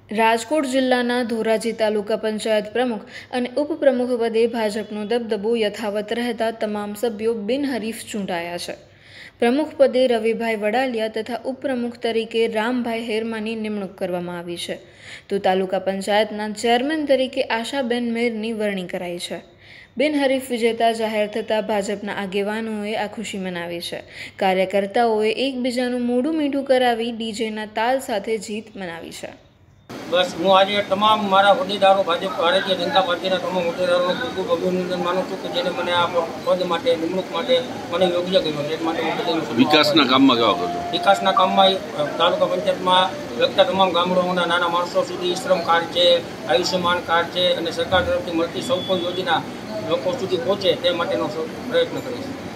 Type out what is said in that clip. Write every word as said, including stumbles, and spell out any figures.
રાજકોટ જિલ્લાના ધોરાજી તાલુકા પંચાયત પ્રમુખ અને ઉપપ્રમુખ પદે ભાજપનો દબદબો યથાવત રહેતા તમામ સભ્યો બિનહરીફ ચૂંટાયા છે। પ્રમુખ પદે રવિભાઈ વડાલિયા તથા ઉપપ્રમુખ તરીકે રામભાઈ હેરમાની નિમણૂક કરવામાં આવી છે, તો તાલુકા પંચાયતના ચેરમેન તરીકે આશાબેન મેરની વરણી કરાઈ છે। બિનહરીફ વિજેતા જાહેર થતાં ભાજપના આગેવાનોએ આ ખુશી મનાવી છે। કાર્યકર્તાઓએ એકબીજાનું મોઢું મીઠું કરાવી ડીજેના તાલ સાથે જીત મનાવી છે। बस हूँ आज तमाम मारा होद्देदारों भाजप भारतीय जनता पार्टी तमाम होद्देदारों खूब खूब अभिनंदन मानु छूँ कि जेने मैंने आ पद माटे निमणूक माटे मैंने योग्य कर्यो। विकासना काममां केवा कर्यो? विकासना काममां तालुका पंचायतमां लगता तमाम गामडोना नाना माणसों सुधी श्रम कार्ड है, आयुष्यमान कार्ड है और सरकार तरफथी मळती सौ कोई योजना लोको सुधी पहोंचे ते माटेनो प्रयत्न करीश।